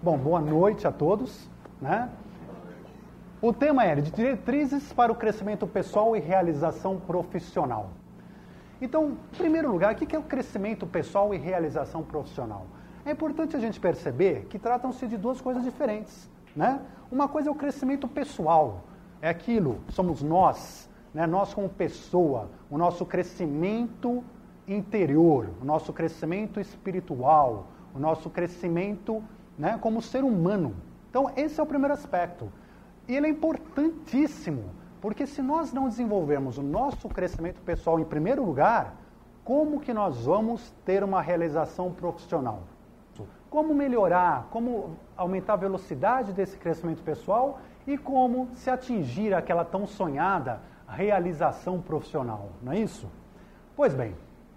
Bom, boa noite a todos, né? O tema é diretrizes para o crescimento pessoal e realização profissional. Então, em primeiro lugar, o que é o crescimento pessoal e realização profissional? É importante a gente perceber que tratam-se de duas coisas diferentes, né? Uma coisa é o crescimento pessoal, é aquilo, somos nós, né? Nós como pessoa, o nosso crescimento interior, o nosso crescimento espiritual, o nosso crescimento, né, como ser humano. Então, esse é o primeiro aspecto. E ele é importantíssimo, porque se nós não desenvolvermos o nosso crescimento pessoal em primeiro lugar, como que nós vamos ter uma realização profissional? Como melhorar, como aumentar a velocidade desse crescimento pessoal e como se atingir aquela tão sonhada realização profissional, não é isso? Pois bem,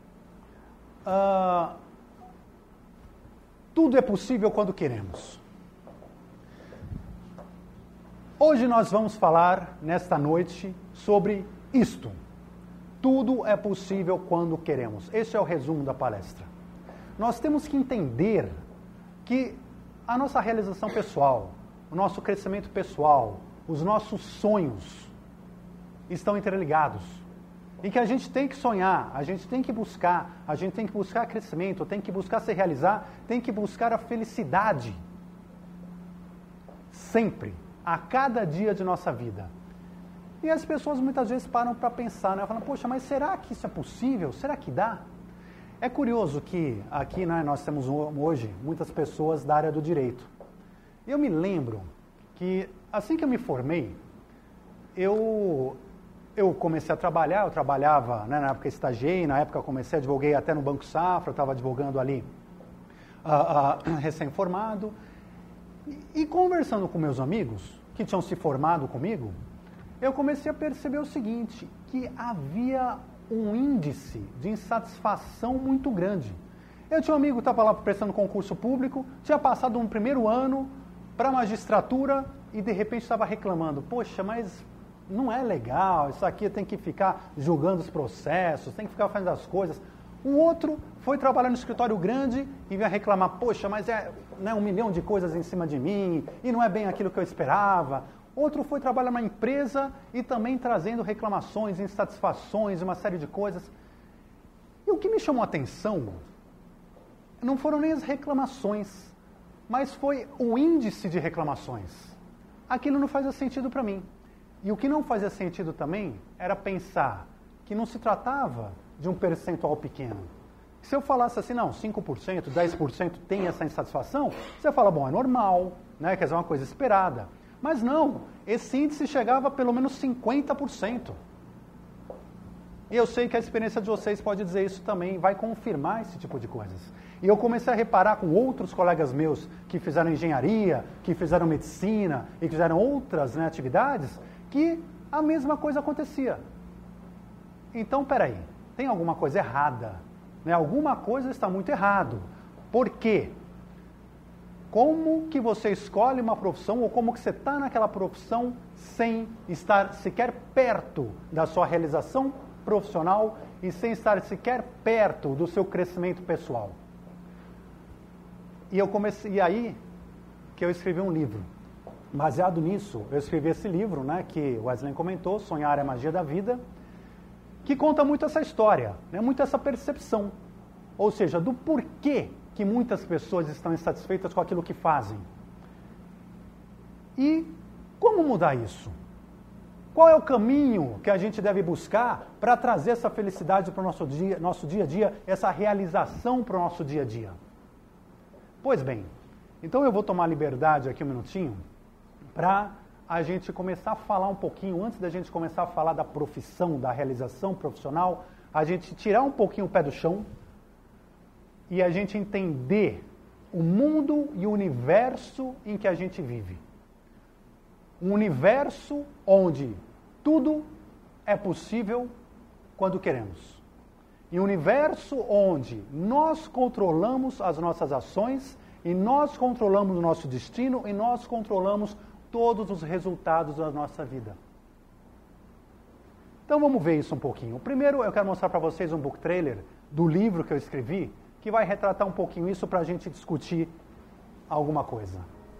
tudo é possível quando queremos. Hoje nós vamos falar, nesta noite, sobre isto. Tudo é possível quando queremos. Esse é o resumo da palestra. Nós temos que entender que a nossa realização pessoal, o nosso crescimento pessoal, os nossos sonhos estão interligados. E que a gente tem que sonhar, a gente tem que buscar crescimento, tem que buscar se realizar, tem que buscar a felicidade. Sempre. A cada dia de nossa vida. E as pessoas muitas vezes param para pensar, né? Falam, poxa, mas será que isso é possível? Será que dá? É curioso que aqui, né, nós temos hoje muitas pessoas da área do direito. Eu me lembro que assim que eu me formei, eu comecei a trabalhar, eu trabalhava, né, na época estagiei, na época eu comecei, advoguei até no Banco Safra, eu estava advogando ali recém-formado. E conversando com meus amigos, que tinham se formado comigo, eu comecei a perceber o seguinte, que havia um índice de insatisfação muito grande. Eu tinha um amigo que estava lá prestando concurso público, tinha passado um primeiro ano para a magistratura e de repente estava reclamando, poxa, mas não é legal, isso aqui tem que ficar julgando os processos, tem que ficar fazendo as coisas. O outro foi trabalhar no escritório grande e vinha reclamar, poxa, mas é, né, 1 milhão de coisas em cima de mim e não é bem aquilo que eu esperava. Outro foi trabalhar numa empresa e também trazendo reclamações, insatisfações, uma série de coisas. E o que me chamou a atenção não foram nem as reclamações, mas foi o índice de reclamações. Aquilo não fazia sentido para mim. E o que não fazia sentido também era pensar que não se tratava de um percentual pequeno. Se eu falasse assim, não, 5%, 10% tem essa insatisfação, você fala, bom, é normal, né? Quer dizer, é uma coisa esperada. Mas não, esse índice chegava a pelo menos 50%. E eu sei que a experiência de vocês pode dizer isso também, vai confirmar esse tipo de coisas. E eu comecei a reparar com outros colegas meus que fizeram engenharia, que fizeram medicina e que fizeram outras, né, atividades, que a mesma coisa acontecia. Então, peraí, tem alguma coisa errada, né? Alguma coisa está muito errado. Por quê? Como que você escolhe uma profissão ou como que você está naquela profissão sem estar sequer perto da sua realização profissional e sem estar sequer perto do seu crescimento pessoal? E aí que eu escrevi um livro. Baseado nisso, eu escrevi esse livro, né, que o Wesley comentou, Sonhar é a Magia da Vida, que conta muito essa história, né, muito essa percepção, ou seja, do porquê que muitas pessoas estão insatisfeitas com aquilo que fazem. E como mudar isso? Qual é o caminho que a gente deve buscar para trazer essa felicidade para o nosso dia a dia, essa realização para o nosso dia a dia? Pois bem, então eu vou tomar liberdade aqui um minutinho para a gente começar a falar um pouquinho, antes da gente começar a falar da profissão, da realização profissional, a gente tirar um pouquinho o pé do chão e a gente entender o mundo e o universo em que a gente vive. Um universo onde tudo é possível quando queremos. E um universo onde nós controlamos as nossas ações e nós controlamos o nosso destino e nós controlamos todos os resultados da nossa vida. Então vamos ver isso um pouquinho. Primeiro eu quero mostrar para vocês um book trailer do livro que eu escrevi, que vai retratar um pouquinho isso para a gente discutir alguma coisa.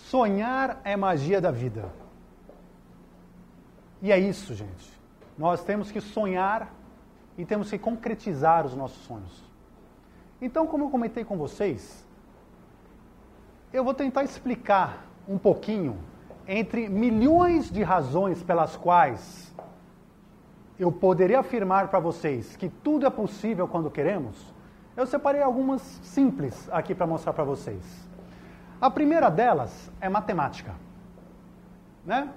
Sonhar é magia da vida. E é isso, gente. Nós temos que sonhar e temos que concretizar os nossos sonhos. Então, como eu comentei com vocês, eu vou tentar explicar um pouquinho entre milhões de razões pelas quais eu poderia afirmar para vocês que tudo é possível quando queremos. Eu separei algumas simples aqui para mostrar para vocês. A primeira delas é matemática, né?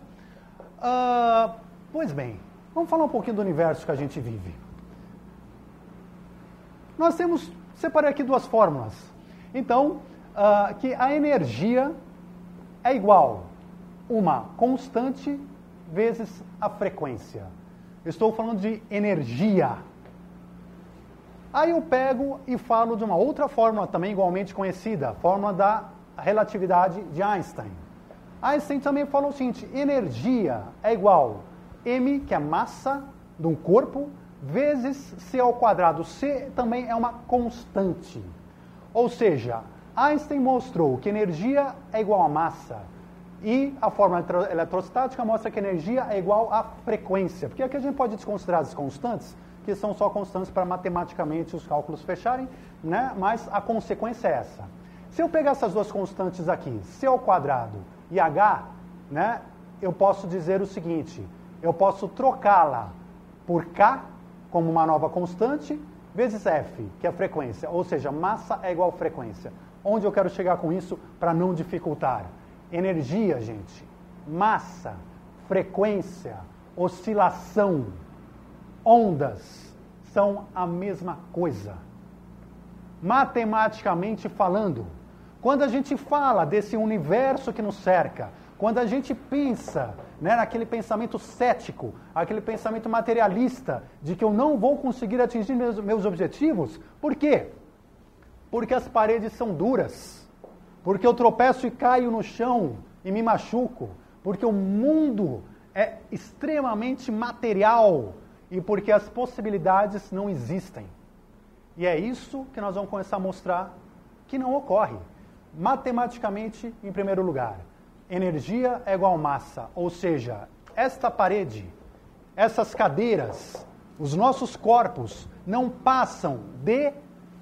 Pois bem, vamos falar um pouquinho do universo que a gente vive. Nós separei aqui duas fórmulas. Então, que a energia é igual uma constante vezes a frequência. Estou falando de energia. Aí eu pego e falo de uma outra fórmula também igualmente conhecida, a fórmula da relatividade de Einstein. Einstein também falou o seguinte: energia é igual m, que é massa de um corpo, vezes c ao quadrado. C também é uma constante. Ou seja, Einstein mostrou que energia é igual a massa. E a fórmula eletrostática mostra que energia é igual a frequência. Porque aqui a gente pode desconsiderar as constantes, que são só constantes para matematicamente os cálculos fecharem, né? Mas a consequência é essa. Se eu pegar essas duas constantes aqui, c ao quadrado e h, né, eu posso dizer o seguinte: eu posso trocá-la por k, como uma nova constante, vezes f, que é a frequência. Ou seja, massa é igual a frequência. Onde eu quero chegar com isso para não dificultar? Energia, gente, massa, frequência, oscilação, ondas, são a mesma coisa. Matematicamente falando, quando a gente fala desse universo que nos cerca, quando a gente pensa, né, naquele pensamento cético, aquele pensamento materialista, de que eu não vou conseguir atingir meus objetivos, por quê? Porque as paredes são duras, porque eu tropeço e caio no chão e me machuco, porque o mundo é extremamente material e porque as possibilidades não existem. E é isso que nós vamos começar a mostrar que não ocorre. Matematicamente, em primeiro lugar, energia é igual a massa, ou seja, esta parede, essas cadeiras, os nossos corpos não passam de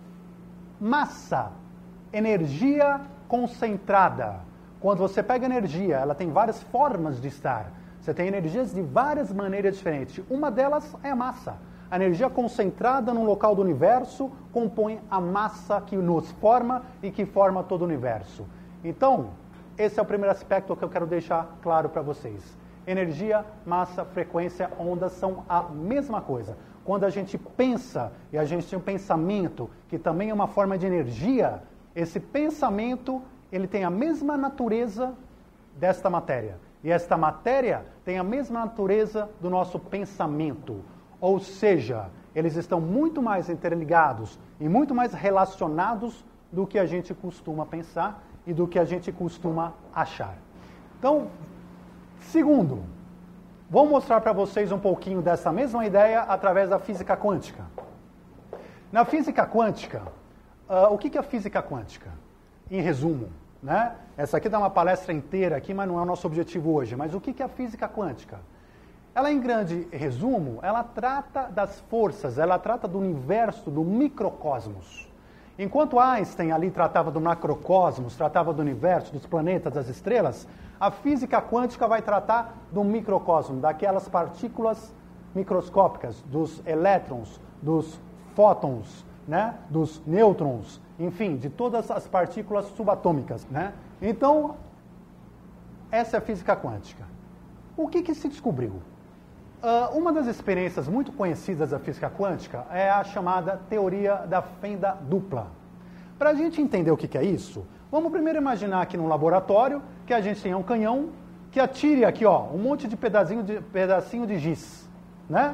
massa, energia concentrada. Quando você pega energia, ela tem várias formas de estar. Você tem energias de várias maneiras diferentes. Uma delas é a massa. A energia concentrada num local do universo compõe a massa que nos forma e que forma todo o universo. Então, esse é o primeiro aspecto que eu quero deixar claro para vocês. Energia, massa, frequência, ondas são a mesma coisa. Quando a gente pensa, e a gente tem um pensamento, que também é uma forma de energia, esse pensamento, ele tem a mesma natureza desta matéria. E esta matéria tem a mesma natureza do nosso pensamento. Ou seja, eles estão muito mais interligados e muito mais relacionados do que a gente costuma pensar e do que a gente costuma achar. Então, segundo, vou mostrar para vocês um pouquinho dessa mesma ideia através da física quântica. Na física quântica, o que é a física quântica? Em resumo, né? Essa aqui dá uma palestra inteira aqui, mas não é o nosso objetivo hoje. Mas o que é a física quântica? Ela, em grande resumo, ela trata das forças, ela trata do universo, do microcosmos. Enquanto Einstein ali tratava do macrocosmos, tratava do universo, dos planetas, das estrelas, a física quântica vai tratar do microcosmo, daquelas partículas microscópicas, dos elétrons, dos fótons, né, dos nêutrons, enfim, de todas as partículas subatômicas, né? Então, essa é a física quântica. O que se descobriu? Uma das experiências muito conhecidas da física quântica é a chamada teoria da fenda dupla. Para a gente entender o que é isso, vamos primeiro imaginar aqui num laboratório que a gente tenha um canhão que atire aqui, ó, um monte de pedacinho de giz, né?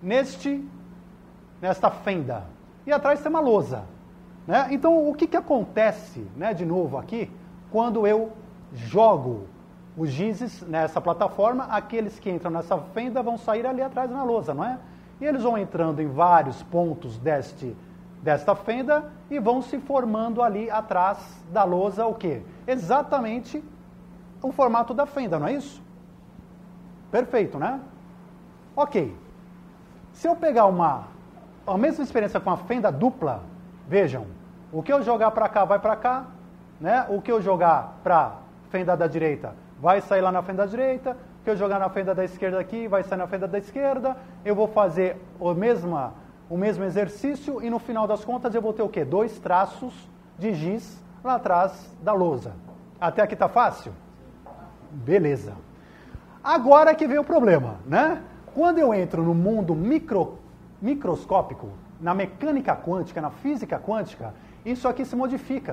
Nesta fenda. E atrás tem uma lousa, né? Então, o que acontece, né, de novo aqui, quando eu jogo os gizes nessa plataforma? Aqueles que entram nessa fenda vão sair ali atrás na lousa, não é? E eles vão entrando em vários pontos desta fenda e vão se formando ali atrás da lousa o quê? Exatamente o formato da fenda, não é isso? Perfeito, né? Ok. Se eu pegar a mesma experiência com a fenda dupla, vejam, o que eu jogar para cá vai para cá, né? O que eu jogar para a fenda da direita vai sair lá na fenda da direita, o que eu jogar na fenda da esquerda aqui vai sair na fenda da esquerda, eu vou fazer o mesmo exercício e no final das contas eu vou ter o quê? 2 traços de giz lá atrás da lousa. Até aqui tá fácil? Beleza. Agora que vem o problema, né? Quando eu entro no mundo microscópico, na mecânica quântica, na física quântica, isso aqui se modifica.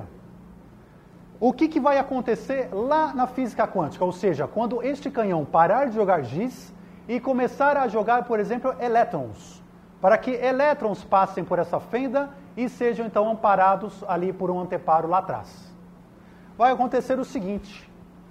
O que vai acontecer lá na física quântica? Ou seja, quando este canhão parar de jogar giz e começar a jogar, por exemplo, elétrons, para que elétrons passem por essa fenda e sejam então amparados ali por um anteparo lá atrás. Vai acontecer o seguinte: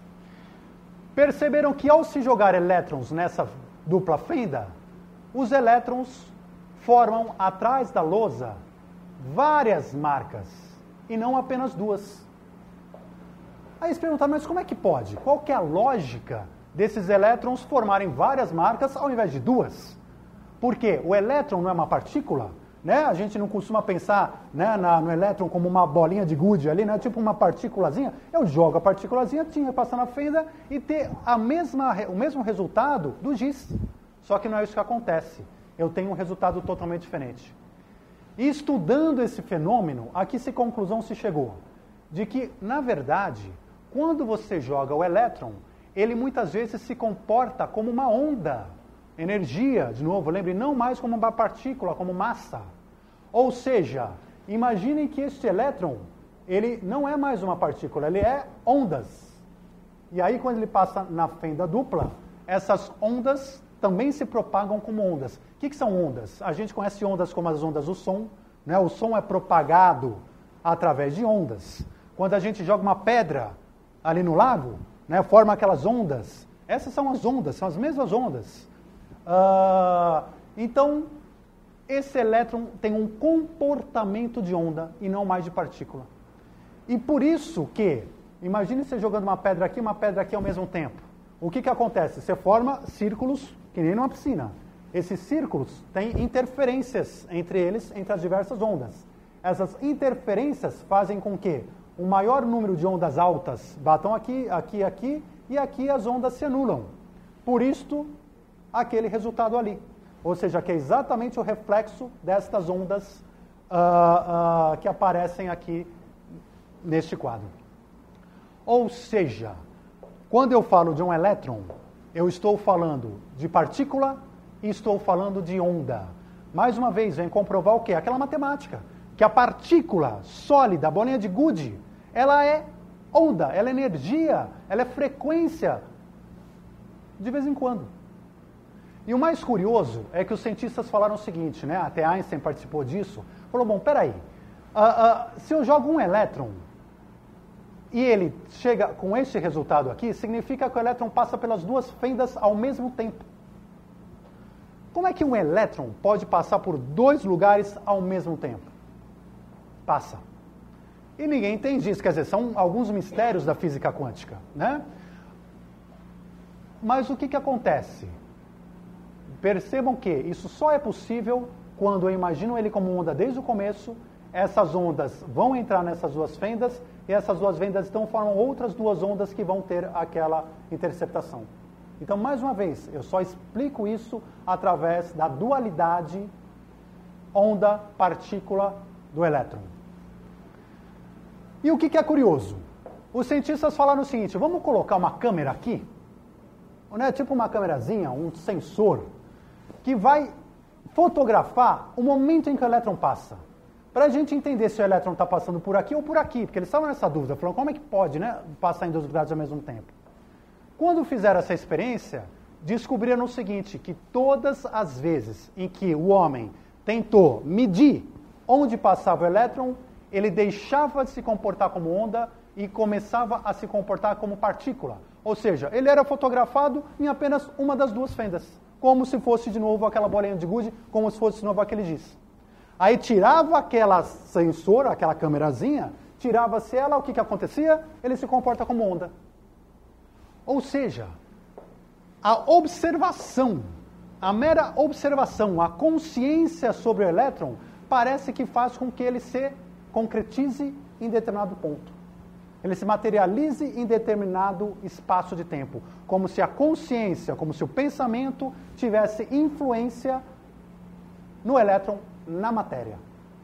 perceberam que ao se jogar elétrons nessa dupla fenda, os elétrons formam atrás da lousa várias marcas e não apenas 2. Aí eles perguntaram, mas como é que pode? Qual que é a lógica desses elétrons formarem várias marcas ao invés de 2? Porque o elétron não é uma partícula, né? A gente não costuma pensar, né, no elétron como uma bolinha de gude ali, né? Tipo uma partículazinha. Eu jogo a partículazinha, tinha que passar na fenda e ter o mesmo resultado do giz. Só que não é isso que acontece. Eu tenho um resultado totalmente diferente. E estudando esse fenômeno, a que conclusão se chegou? De que, na verdade, quando você joga o elétron, ele muitas vezes se comporta como uma onda. Energia, de novo, lembre, não mais como uma partícula, como massa. Ou seja, imaginem que este elétron, ele não é mais uma partícula, ele é ondas. E aí, quando ele passa na fenda dupla, essas ondas também se propagam como ondas. O que são ondas? A gente conhece ondas como as ondas do som, né? O som é propagado através de ondas. Quando a gente joga uma pedra ali no lago, né, forma aquelas ondas. Essas são as ondas, são as mesmas ondas. Então, esse elétron tem um comportamento de onda e não mais de partícula. E por isso que, imagine você jogando uma pedra aqui ao mesmo tempo. O que acontece? Você forma círculos que nem numa piscina. Esses círculos têm interferências entre eles, entre as diversas ondas. Essas interferências fazem com que o maior número de ondas altas batam aqui, e aqui as ondas se anulam. Por isto, aquele resultado ali. Ou seja, que é exatamente o reflexo destas ondas que aparecem aqui neste quadro. Ou seja, quando eu falo de um elétron, eu estou falando de partícula e estou falando de onda. Mais uma vez, vem comprovar o quê? Aquela matemática. Que a partícula sólida, a bolinha de gude, ela é onda, ela é energia, ela é frequência, de vez em quando. E o mais curioso é que os cientistas falaram o seguinte, né? Até Einstein participou disso, falou, bom, peraí, se eu jogo um elétron e ele chega com este resultado aqui, significa que o elétron passa pelas 2 fendas ao mesmo tempo. Como é que um elétron pode passar por 2 lugares ao mesmo tempo? Passa. E ninguém entende isso, quer dizer, são alguns mistérios da física quântica, né? Mas o que acontece? Percebam que isso só é possível quando eu imagino ele como onda desde o começo, essas ondas vão entrar nessas 2 fendas, e essas 2 fendas então formam outras 2 ondas que vão ter aquela interceptação. Então, mais uma vez, eu só explico isso através da dualidade onda-partícula do elétron. E o que é curioso? Os cientistas falaram o seguinte, vamos colocar uma câmera aqui, né, tipo uma câmerazinha, um sensor, que vai fotografar o momento em que o elétron passa. Para a gente entender se o elétron está passando por aqui ou por aqui, porque eles estavam nessa dúvida, falando como é que pode, né, passar em 2 lugares ao mesmo tempo. Quando fizeram essa experiência, descobriram o seguinte, que todas as vezes em que o homem tentou medir onde passava o elétron, ele deixava de se comportar como onda e começava a se comportar como partícula. Ou seja, ele era fotografado em apenas uma das 2 fendas, como se fosse de novo aquela bolinha de gude, como se fosse de novo aquele giz. Aí tirava aquela sensor, aquela câmerazinha, tirava-se ela, o que acontecia? Ele se comporta como onda. Ou seja, a observação, a mera observação, a consciência sobre o elétron, parece que faz com que ele se concretize em determinado ponto. Ele se materialize em determinado espaço de tempo. Como se a consciência, como se o pensamento tivesse influência no elétron, na matéria.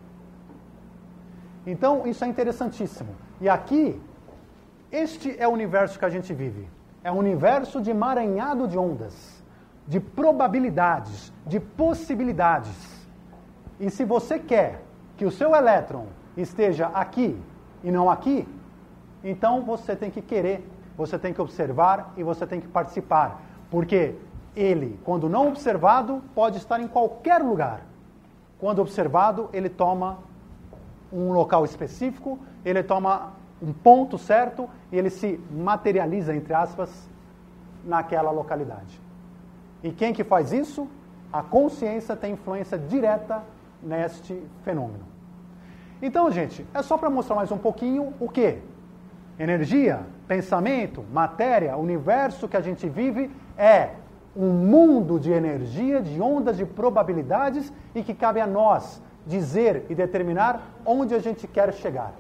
Então, isso é interessantíssimo. E aqui, este é o universo que a gente vive. É um universo de emaranhado de ondas, de probabilidades, de possibilidades. E se você quer que o seu elétron esteja aqui e não aqui, então você tem que querer, você tem que observar e você tem que participar. Porque ele, quando não observado, pode estar em qualquer lugar. Quando observado, ele toma um local específico, ele toma um ponto certo e ele se materializa, entre aspas, naquela localidade. E quem que faz isso? A consciência tem influência direta neste fenômeno. Então, gente, é só para mostrar mais um pouquinho o quê? Energia, pensamento, matéria, universo que a gente vive é um mundo de energia, de ondas, de probabilidades e que cabe a nós dizer e determinar onde a gente quer chegar.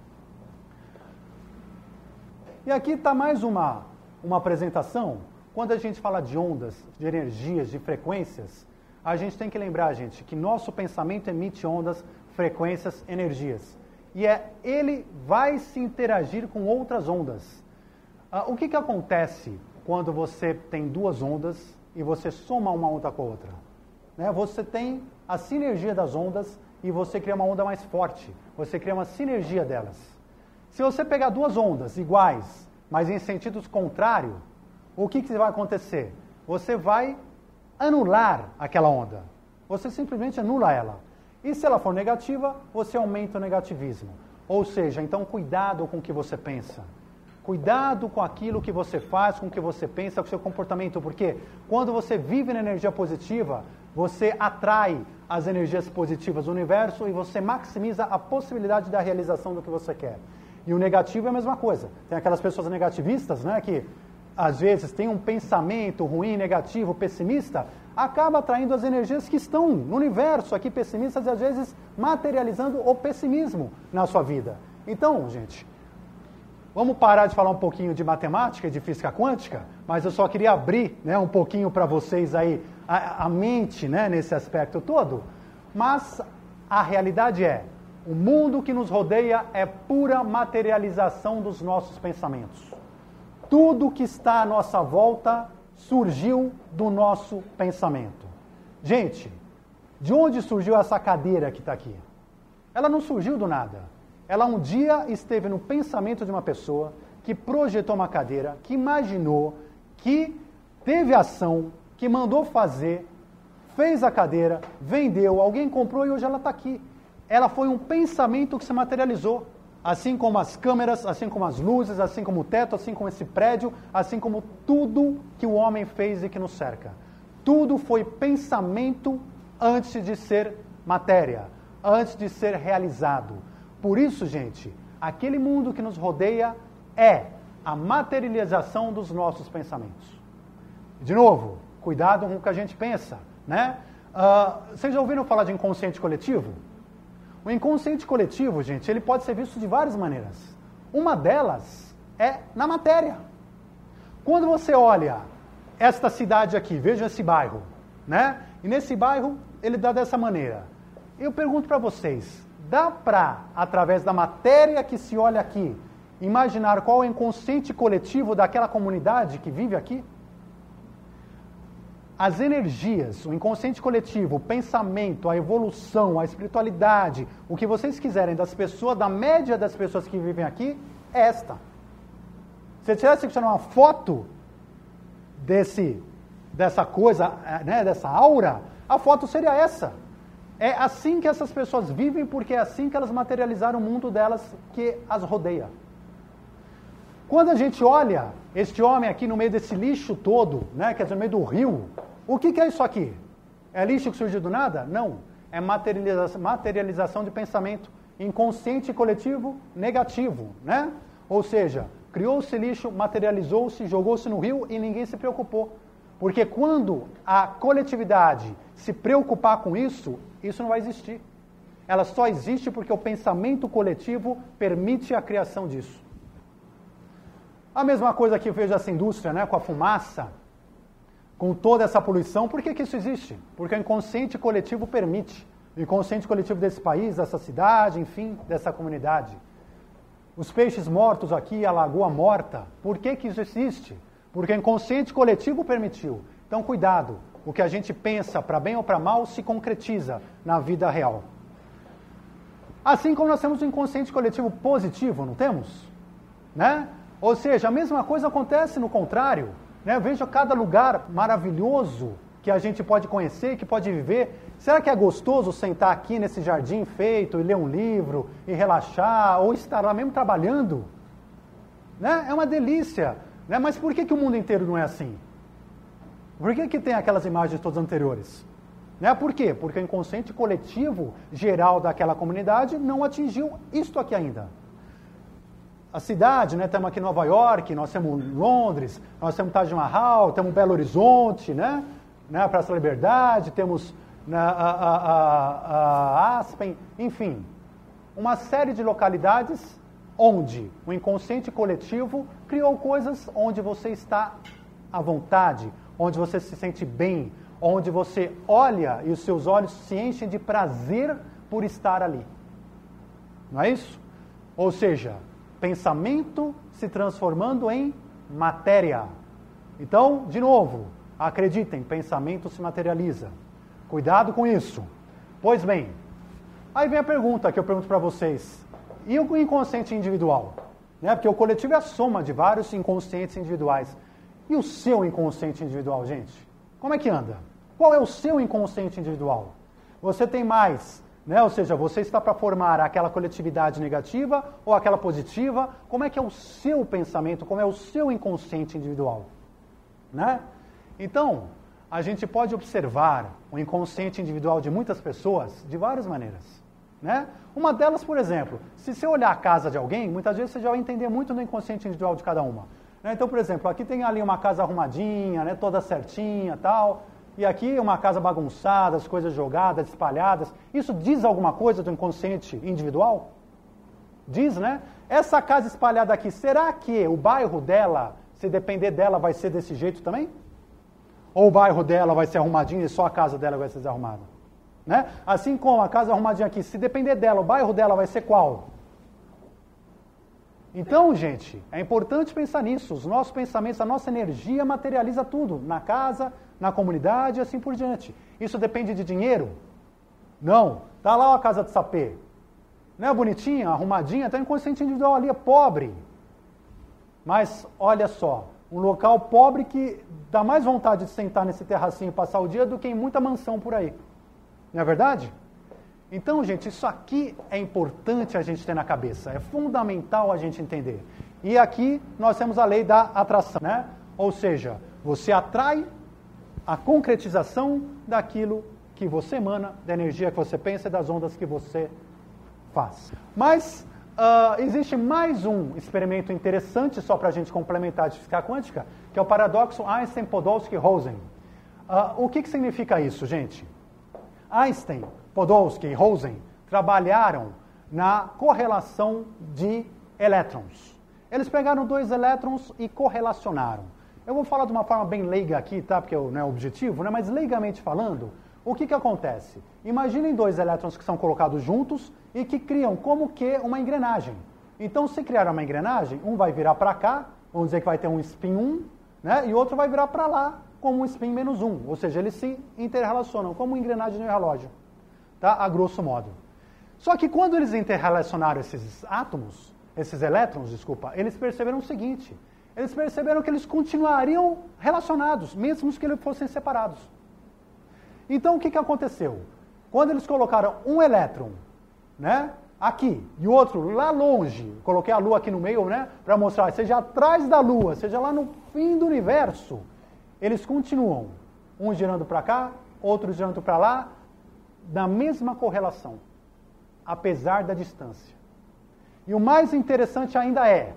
E aqui está mais uma apresentação. Quando a gente fala de ondas, de energias, de frequências, a gente tem que lembrar, gente, que nosso pensamento emite ondas, frequências, energias. E ele vai se interagir com outras ondas. O que acontece quando você tem duas ondas e você soma uma onda com a outra? Você tem a sinergia das ondas e você cria uma onda mais forte. Você cria uma sinergia delas. Se você pegar duas ondas iguais, mas em sentidos contrários, o que vai acontecer? Você vai anular aquela onda. Você simplesmente anula ela. E se ela for negativa, você aumenta o negativismo. Ou seja, então cuidado com o que você pensa. Cuidado com aquilo que você faz, com o que você pensa, com o seu comportamento. Porque quando você vive na energia positiva, você atrai as energias positivas do universo e você maximiza a possibilidade da realização do que você quer. E o negativo é a mesma coisa. Tem aquelas pessoas negativistas, que às vezes têm um pensamento ruim, negativo, pessimista, acaba atraindo as energias que estão no universo aqui pessimistas e às vezes materializando o pessimismo na sua vida. Então, gente, vamos parar de falar um pouquinho de matemática e de física quântica, mas eu só queria abrir um pouquinho para vocês aí a mente nesse aspecto todo. Mas a realidade o mundo que nos rodeia é pura materialização dos nossos pensamentos. Tudo que está à nossa volta surgiu do nosso pensamento. Gente, de onde surgiu essa cadeira que está aqui? Ela não surgiu do nada. Ela um dia esteve no pensamento de uma pessoa que projetou uma cadeira, que imaginou, que teve ação, que mandou fazer, fez a cadeira, vendeu, alguém comprou e hoje ela está aqui. Ela foi um pensamento que se materializou. Assim como as câmeras, assim como as luzes, assim como o teto, assim como esse prédio, assim como tudo que o homem fez e que nos cerca. Tudo foi pensamento antes de ser matéria, antes de ser realizado. Por isso, gente, aquele mundo que nos rodeia é a materialização dos nossos pensamentos. De novo, cuidado com o que a gente pensa, vocês já ouviram falar de inconsciente coletivo? O inconsciente coletivo, gente, ele pode ser visto de várias maneiras. Uma delas é na matéria. Quando você olha esta cidade aqui, veja esse bairro, E nesse bairro, ele dá dessa maneira. Eu pergunto para vocês, dá para, através da matéria que se olha aqui, imaginar qual é o inconsciente coletivo daquela comunidade que vive aqui? As energias, o inconsciente coletivo, o pensamento, a evolução, a espiritualidade, o que vocês quiserem das pessoas, da média das pessoas que vivem aqui, é esta. Se tivesse que tirar uma foto dessa coisa, dessa aura, a foto seria essa. É assim que essas pessoas vivem, porque é assim que elas materializaram o mundo delas que as rodeia. Quando a gente olha este homem aqui no meio desse lixo todo, quer dizer, no meio do rio, o que é isso aqui? É lixo que surgiu do nada? Não. É materialização de pensamento inconsciente e coletivo negativo, Ou seja, criou-se lixo, materializou-se, jogou-se no rio e ninguém se preocupou. Porque quando a coletividade se preocupar com isso, isso não vai existir. Ela só existe porque o pensamento coletivo permite a criação disso. A mesma coisa que eu vejo essa indústria, né, com a fumaça, com toda essa poluição, por que isso existe? Porque o inconsciente coletivo permite. O inconsciente coletivo desse país, dessa cidade, enfim, dessa comunidade. Os peixes mortos aqui, a lagoa morta, por que isso existe? Porque o inconsciente coletivo permitiu. Então, cuidado, o que a gente pensa, para bem ou para mal, se concretiza na vida real. Assim como nós temos o inconsciente coletivo positivo, não temos? Né? Ou seja, a mesma coisa acontece no contrário. Né? Veja cada lugar maravilhoso que a gente pode conhecer, que pode viver. Será que é gostoso sentar aqui nesse jardim feito e ler um livro e relaxar, ou estar lá mesmo trabalhando? Né? É uma delícia. Né? Mas por que o mundo inteiro não é assim? Por que tem aquelas imagens todas anteriores? Né? Por quê? Porque o inconsciente coletivo geral daquela comunidade não atingiu isto aqui ainda. A cidade, né? Estamos aqui em Nova York, nós temos Londres, nós temos Taj Mahal, temos Belo Horizonte, né? A Praça da Liberdade, temos a Aspen, enfim. Uma série de localidades onde o inconsciente coletivo criou coisas onde você está à vontade, onde você se sente bem, onde você olha e os seus olhos se enchem de prazer por estar ali. Não é isso? Ou seja, pensamento se transformando em matéria. Então, de novo, acreditem, pensamento se materializa. Cuidado com isso. Pois bem, aí vem a pergunta que eu pergunto para vocês. E o inconsciente individual? Né? Porque o coletivo é a soma de vários inconscientes individuais. E o seu inconsciente individual, gente? Como é que anda? Qual é o seu inconsciente individual? Você tem mais, né? Ou seja, você está para formar aquela coletividade negativa ou aquela positiva? Como é que é o seu pensamento? Como é o seu inconsciente individual? Né? Então, a gente pode observar o inconsciente individual de muitas pessoas de várias maneiras. Né? Uma delas, por exemplo, se você olhar a casa de alguém, muitas vezes você já vai entender muito do inconsciente individual de cada uma. Né? Então, por exemplo, aqui tem ali uma casa arrumadinha, né, toda certinha, tal, e aqui uma casa bagunçada, as coisas jogadas, espalhadas. Isso diz alguma coisa do inconsciente individual? Diz, né? Essa casa espalhada aqui, será que o bairro dela, se depender dela, vai ser desse jeito também? Ou o bairro dela vai ser arrumadinho e só a casa dela vai ser desarrumada? Né? Assim como a casa arrumadinha aqui, se depender dela, o bairro dela vai ser qual? Então, gente, é importante pensar nisso. Os nossos pensamentos, a nossa energia materializa tudo. Na casa, na comunidade e assim por diante. Isso depende de dinheiro? Não. Está lá a casa de sapê. Não é bonitinha, arrumadinha, está inconsciente individual ali, é pobre. Mas, olha só, um local pobre que dá mais vontade de sentar nesse terracinho e passar o dia do que em muita mansão por aí. Não é verdade? Então, gente, isso aqui é importante a gente ter na cabeça. É fundamental a gente entender. E aqui nós temos a lei da atração, né? Ou seja, você atrai a concretização daquilo que você emana, da energia que você pensa e das ondas que você faz. Mas existe mais um experimento interessante, só para a gente complementar a física quântica, que é o paradoxo Einstein-Podolsky-Rosen. O que significa isso, gente? Einstein, Podolsky e Rosen trabalharam na correlação de elétrons. Eles pegaram dois elétrons e correlacionaram. Eu vou falar de uma forma bem leiga aqui, tá? Porque não é o objetivo, né? Mas leigamente falando, o que acontece? Imaginem dois elétrons que são colocados juntos e que criam como que uma engrenagem. Então, se criar uma engrenagem, um vai virar para cá, vamos dizer que vai ter um spin 1, né? E o outro vai virar para lá, como um spin menos 1, ou seja, eles se interrelacionam, como uma engrenagem de um relógio, tá? A grosso modo. Só que quando eles interrelacionaram esses átomos, esses elétrons, desculpa, eles perceberam o seguinte, eles perceberam que eles continuariam relacionados, mesmo que eles fossem separados. Então, o que aconteceu? Quando eles colocaram um elétron, né, aqui, e o outro lá longe, coloquei a Lua aqui no meio, né, para mostrar, seja atrás da Lua, seja lá no fim do universo, eles continuam, um girando para cá, outro girando para lá, na mesma correlação, apesar da distância. E o mais interessante ainda é,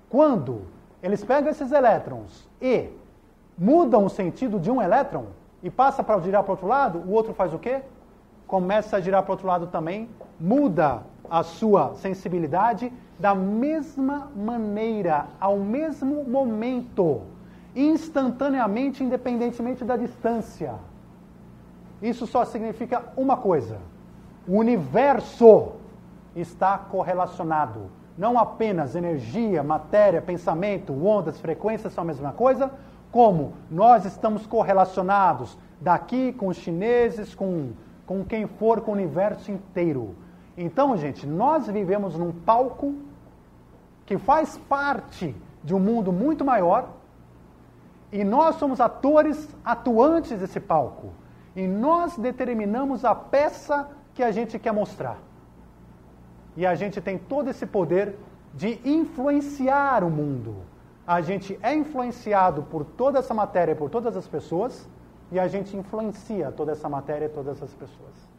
Quando eles pegam esses elétrons e mudam o sentido de um elétron e passa para girar para o outro lado, o outro faz o quê? Começa a girar para o outro lado também, muda a sua sensibilidade da mesma maneira, ao mesmo momento, instantaneamente, independentemente da distância. Isso só significa uma coisa: o universo está correlacionado. Não apenas energia, matéria, pensamento, ondas, frequências são a mesma coisa, como nós estamos correlacionados daqui com os chineses, com quem for, com o universo inteiro. Então, gente, nós vivemos num palco que faz parte de um mundo muito maior e nós somos atores atuantes desse palco. E nós determinamos a peça que a gente quer mostrar. E a gente tem todo esse poder de influenciar o mundo. A gente é influenciado por toda essa matéria, por todas as pessoas, e a gente influencia toda essa matéria e todas as pessoas.